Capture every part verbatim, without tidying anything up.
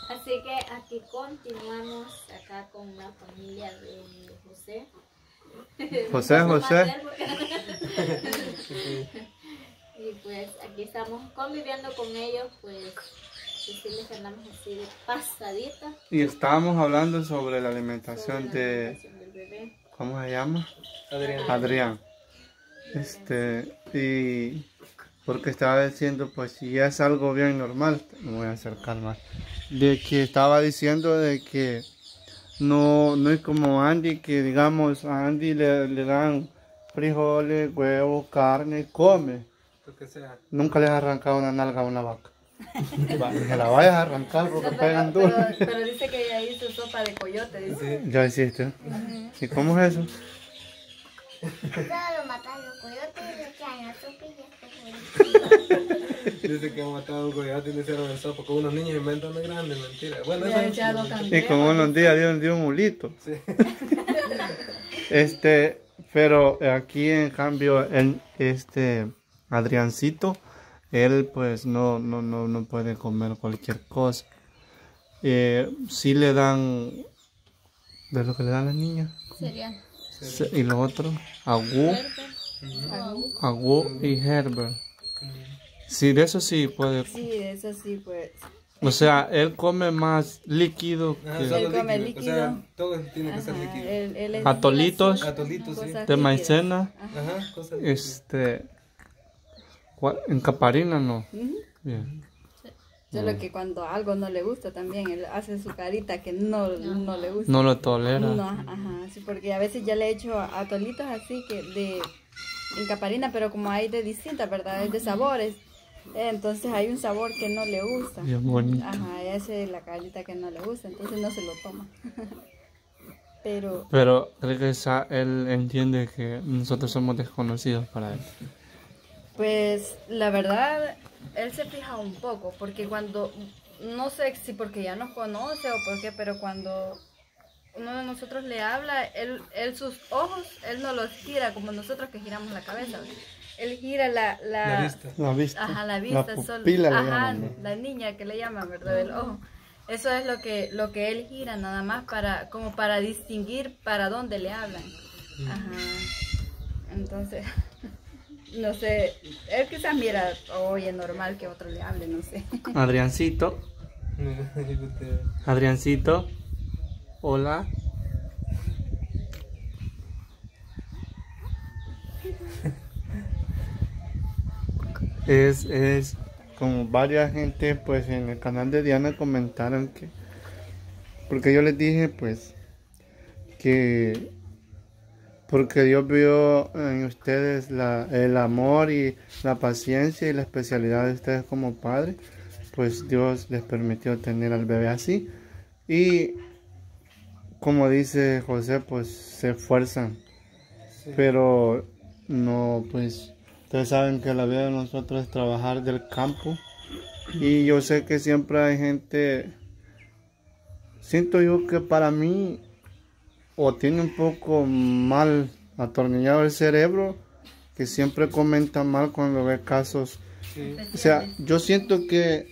Así que aquí continuamos acá con la familia de José. José, José. Y pues aquí estamos conviviendo con ellos, pues decirles que andamos así de pasadita. Y estábamos hablando sobre la alimentación, sobre la de... alimentación del bebé. ¿Cómo se llama? Adrián. Adrián. Este, y porque estaba diciendo, pues si es algo bien normal, me voy a acercar más, de que estaba diciendo de que no, no es como Andy, que digamos a Andy le, le dan frijoles, huevos, carne, come. Lo que sea. Nunca les ha arrancado una nalga a una vaca. Va, que la vayas a arrancar porque No, pegan pero, duro. pero, pero dice que ella hizo sopa de coyote, dice. Sí. Ya hiciste. Uh-huh. ¿Y cómo es eso? Solo matan los coyotes y le echan la sopa y ya está. Dice que han matado a un coyote y le hicieron el sopa con unos niños inventan una grande mentira. Bueno, Le ha eso echado es candela. Y como unos días dio, dio un mulito. sí. Este, pero aquí en cambio, el, este Adriancito, él pues no, no, no, no puede comer cualquier cosa. Eh, sí le dan, de lo que le dan a las niñas. Cereal. Se- Y los otros, agú, agú y Herbert. Sí, de eso sí puede. Sí, eso sí, pues. O sea, él come más líquido Ajá, que solo Él come líquido. O sea, líquido. todo tiene que ser Ajá, líquido. él, él es Atolitos. Atolitos, sí. cosas de líquidas. maicena. Ajá, cosas líquidas. Este, cua- en caparina no. Ujú. Bien. Solo que cuando algo no le gusta también, él hace su carita que no, no le gusta. No lo tolera. No, ajá, sí, porque a veces ya le he hecho atolitos así que de en caparina, pero como hay de distintas, ¿verdad? Es de sabores. Eh, Entonces hay un sabor que no le gusta. Bien bonito. Ajá, esa es la carita que no le gusta, entonces no se lo toma. Pero Pero creo que esa- él entiende que nosotros somos desconocidos para él. pues la verdad, él se fija un poco, porque cuando, no sé si porque ya nos conoce o por qué, pero cuando uno de nosotros le habla, él, él sus ojos, él no los gira como nosotros que giramos la cabeza. Él gira la, la, La vista. La vista. Ajá, la vista, La solo, pupila le ajá, llaman, ¿no? la niña que le llaman, ¿verdad? Del ojo. Eso es lo que, lo que él gira nada más para, como para distinguir para dónde le hablan. Ajá. Entonces, no sé, él quizás mira, oye, normal que otro le hable, no sé. Adriancito. Adriancito. Hola. Es, es como varias gente pues en el canal de Diana comentaron que, porque yo les dije pues que porque Dios vio en ustedes la, el amor y la paciencia y la especialidad de ustedes como padres, pues Dios les permitió tener al bebé así. Y como dice José, pues se esfuerzan, Sí. pero no, pues ustedes saben que la vida de nosotros es trabajar del campo. Y yo sé que siempre hay gente, siento yo que para mí, o tiene un poco mal atornillado el cerebro, que siempre comenta mal cuando ve casos. Sí. O sea, yo siento que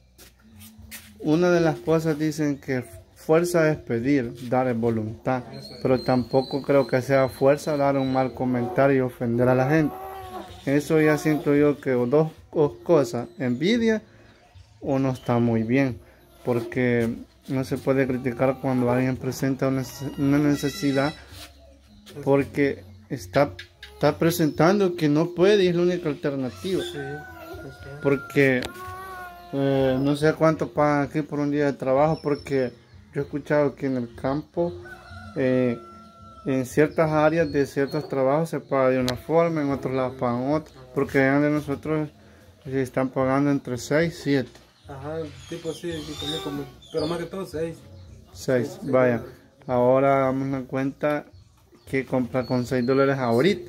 una de las cosas dicen que fuerza es pedir, dar es voluntad, pero tampoco creo que sea fuerza dar un mal comentario y ofender a la gente. Eso ya siento yo que o dos, dos cosas, envidia o no está muy bien, porque no se puede criticar cuando alguien presenta una una necesidad porque está, está presentando que no puede y es la única alternativa. Sí. Sí. Porque eh, no sé cuánto pagan aquí por un día de trabajo, porque yo he escuchado que en el campo, eh, en ciertas áreas de ciertos trabajos se paga de una forma, en otros lados pagan otra, porque allá de nosotros se están pagando entre seis y siete. Ajá, tipo así, tipo, yo como, pero más que todo seis. seis, vaya. Ahora damos una cuenta que compra con seis dólares ahorita.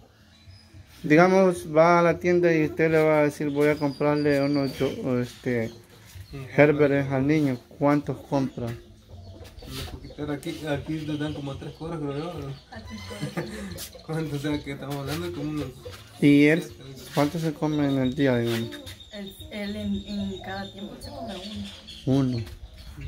Digamos, va a la tienda y usted le va a decir, voy a comprarle unos yo- este, Herberes al niño. ¿Cuántos compra? Pero aquí, aquí le dan como tres horas, creo yo. ¿No? ¿Cuánto? O sea, que estamos hablando como unos... ¿Y él cuánto se come en el día, digamos? Él, él en, en cada tiempo se come uno. Uno.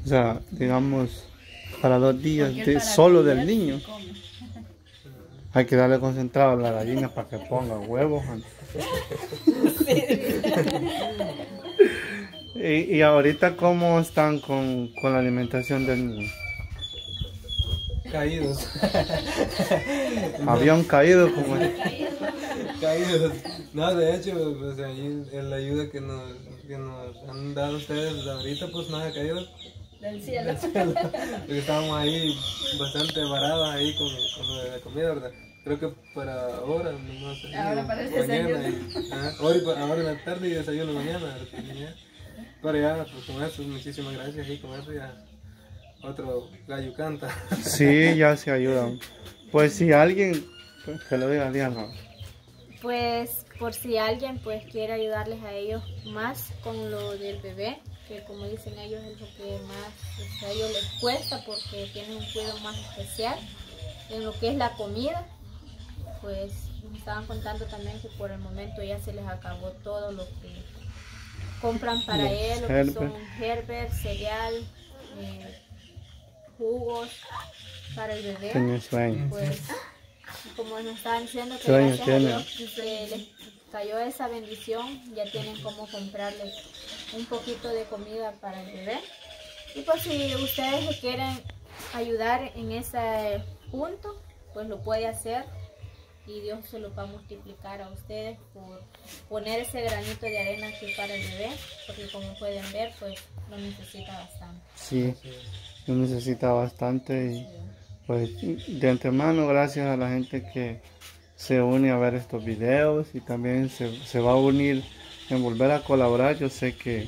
O sea, digamos, para dos días Porque de- para solo del comer, niño. sí come. Hay que darle concentrado a la gallina para que ponga huevos. ¿no? y, y ahorita, ¿cómo están con, con la alimentación del niño? Caídos. Habían caído como... Caídos. No, de hecho, pues ahí en la ayuda que nos, que nos han dado ustedes ahorita, pues nada ha caído. Del cielo. Porque estábamos ahí bastante varados ahí con, con lo de la comida, ¿verdad? Creo que para ahora, nomás. ahí, Ahora para el mañana desayuno. y- ajá, ahora, y pa- ahora en la tarde y desayuno mañana. ¿Ya? Pero ya, pues con eso, muchísimas gracias y con eso ya otro gallo canta. Sí, ya se ayudan. Pues si alguien, pues, que lo diga Diana. Pues por si alguien pues quiere ayudarles a ellos más con lo del bebé, que como dicen ellos es lo que más pues, a ellos les cuesta porque tienen un cuidado más especial en lo que es la comida. Pues me estaban contando también que por el momento ya se les acabó todo lo que compran para Los él, lo que Herbert. son Herbert, cereal, eh, jugos para el bebé. Tiene sueño. Pues como nos estaban diciendo que Sueño gracias a tiene. Dios se les cayó esa bendición, ya tienen como comprarle un poquito de comida para el bebé. Y pues si ustedes le quieren ayudar en ese punto, pues lo puede hacer y Dios se lo va a multiplicar a ustedes por poner ese granito de arena aquí para el bebé, porque como pueden ver, pues lo necesita bastante. Sí, lo necesita bastante y pues de antemano gracias a la gente que se une a ver estos videos y también se, se va a unir en volver a colaborar. Yo sé que,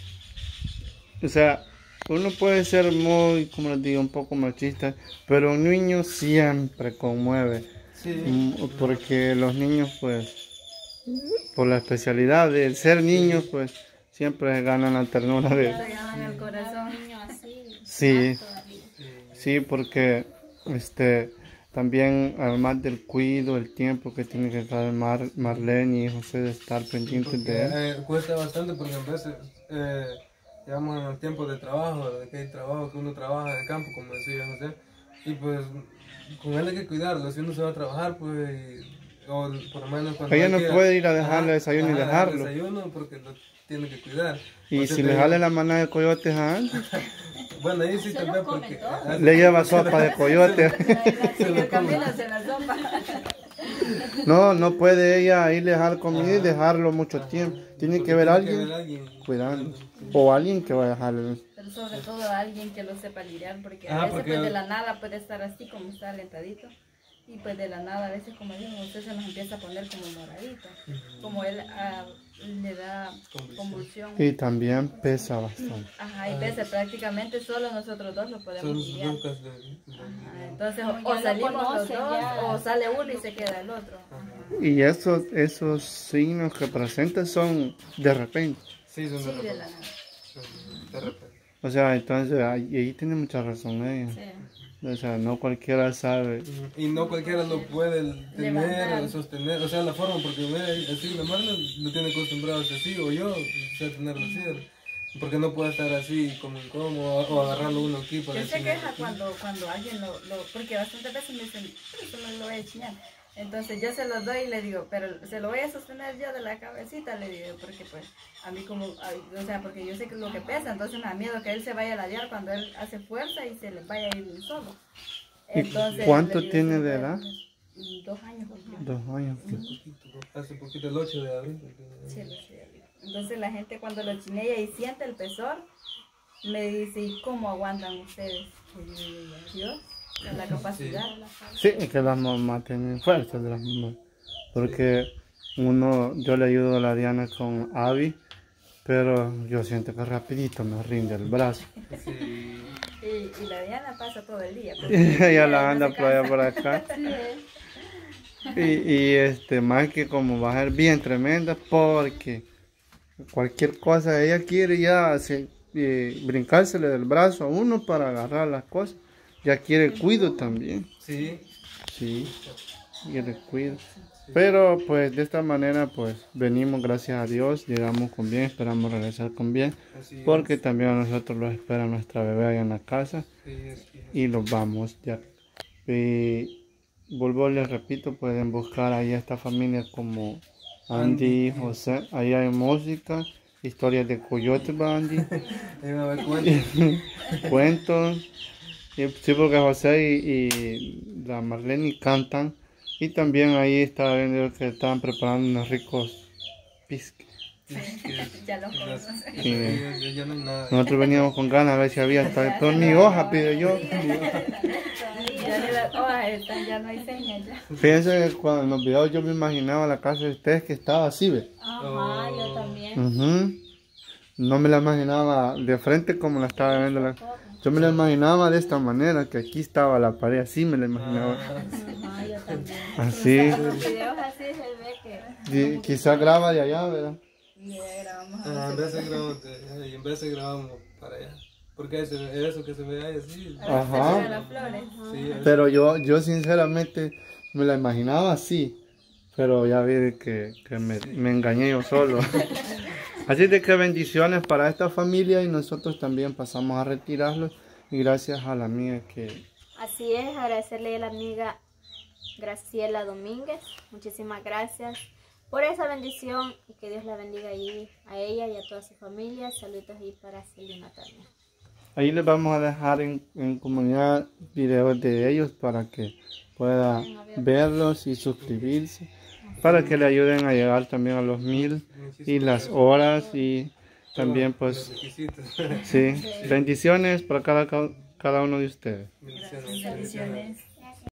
o sea, uno puede ser muy, como les digo, un poco machista, pero un niño siempre conmueve, Sí. mm, porque los niños pues, por la especialidad de ser niños pues, siempre ganan la ternura de... Se ganan el corazón. Un niño así, Sí. más todavía. Sí, porque este también además del cuido, el tiempo que tiene que estar Mar, Marlene y José de estar pendientes de él. Eh, cuesta bastante porque a veces eh, llevamos en el tiempo de trabajo, de que hay trabajo, que uno trabaja en el campo, como decía José, y pues con él hay que cuidarlo, si uno se va a trabajar, pues, y- o por lo menos cuando Ella hay no que- puede ir a dejarle Ajá, desayuno y ajá, dejarlo. desayuno porque lo tiene que cuidar. Y Entonces, si te le digo- jale la manada de coyotes a Andy, Bueno, ahí sí Se tal lo vez come porque... todo. ah, le lleva sopa de coyote. En el camino se la sopa. No, no puede ella irle a dejar comida y dejarlo mucho tiempo. Tiene porque que ver a tiene que alguien haber alguien cuidando. O alguien que vaya a dejarle. Pero sobre todo alguien que lo sepa lidiar, porque a Ah, veces porque- pues de la nada puede estar así como está alentadito. Y pues de la nada a veces como digo, usted se nos empieza a poner como moradito. Como él ah, le da convulsión. Y también pesa bastante. Ajá, y pese prácticamente solo nosotros dos lo podemos Son lidiar. lucas de... de- Ajá, entonces Como o ya lo salimos los conocen, dos ya. o sale uno y se queda el otro. Ajá. Y esos, esos signos que presenta son de repente. Sí, son Sí, de de repente. la nada. Son de repente. O sea, entonces ahí, ahí tiene mucha razón ella. Sí. O sea, no cualquiera sabe. Y no cualquiera lo puede tener Levantar. o sostener, o sea, la forma, porque ve, así la Marlon lo tiene acostumbrado a ser así, o yo, sé tenerlo así, porque no puede estar así como incómodo, o agarrarlo uno aquí para Él se decirle queja aquí. cuando, cuando alguien lo, lo, porque bastantes veces me dicen, pero eso me lo voy a enseñar. Entonces yo se los doy y le digo, pero se lo voy a sostener yo de la cabecita, le digo, porque pues a mí como, a- o sea, porque yo sé que es lo que pesa, entonces me da miedo que él se vaya a ladear cuando él hace fuerza y se le vaya a ir un solo. ¿Y Entonces, cuánto le digo, tiene sí, de pues, edad? Dos años cumplió. Dos años. Hace poquito, el ocho de abril. Sí, lo sé. Entonces la gente cuando lo chinea y siente el pesor, me dice, ¿y cómo aguantan ustedes? Y yo digo, Dios, con la capacidad. Sí, es que las mamás tienen fuerza de las mamás. Porque uno, yo le ayudo a la Diana con Abby, pero yo siento que rapidito me rinde el brazo. Sí. Y, y la Diana pasa todo el día. Y ella la no anda se por allá cansa. por acá. Y, y este, más que como va a ser bien tremenda, porque cualquier cosa ella quiere ya hace, eh, brincársele del brazo a uno para agarrar las cosas. Ya quiere cuido también. Sí. Sí, quiere cuido. Pero pues de esta manera pues venimos, gracias a Dios, llegamos con bien, esperamos regresar con bien, Así es. porque también a nosotros los espera nuestra bebé allá en la casa Sí, es que- y los vamos ya. Y vuelvo, les repito, pueden buscar ahí a esta familia como Andy, José, ahí hay música, historias de coyote, va, Andy, Ahí va a haber cuentos. cuentos, y, sí, porque José y, y la Marlene cantan, y también ahí estaba viendo que estaban preparando unos ricos pisques. Ya lo Las- conozco. Sí. ya- ya- ya no hay nada. Nosotros veníamos con ganas a ver si había hasta, pero ni hoja pido yo. Ya ni las hojas están, ya no hay señas ya. Fíjense que cuando en los videos yo me imaginaba la casa de ustedes que estaba así, ¿ve? Ajá, yo también. Ujú. No me la imaginaba de frente como la estaba viendo. La... Yo me la imaginaba de esta manera, que aquí estaba la pared, así me la imaginaba. Ajá, yo también. Así. En los videos así se ve que... Y quizá graba de allá, ¿verdad? Y ya grabamos Ah, en vez de grabamos de allá, y en vez de grabamos para allá. Porque eso, eso que se ve ahí así. Ajá. las flores. Sí, es- Pero yo, yo sinceramente me la imaginaba así. Pero ya vi que, que me, me engañé yo solo. Así de que bendiciones para esta familia y nosotros también pasamos a retirarlos. Y gracias a la amiga que... Así es, agradecerle a la amiga Graciela Domínguez. Muchísimas gracias por esa bendición y que Dios la bendiga ahí a ella y a toda su familia. Saludos ahí para Celina también. Ahí les vamos a dejar en, en comunidad videos de ellos para que pueda verlos y suscribirse. Para que le ayuden a llegar también a los mil y las horas y también los pues... requisitos. Sí, bendiciones para cada, cada uno de ustedes. Bendiciones. Bendiciones.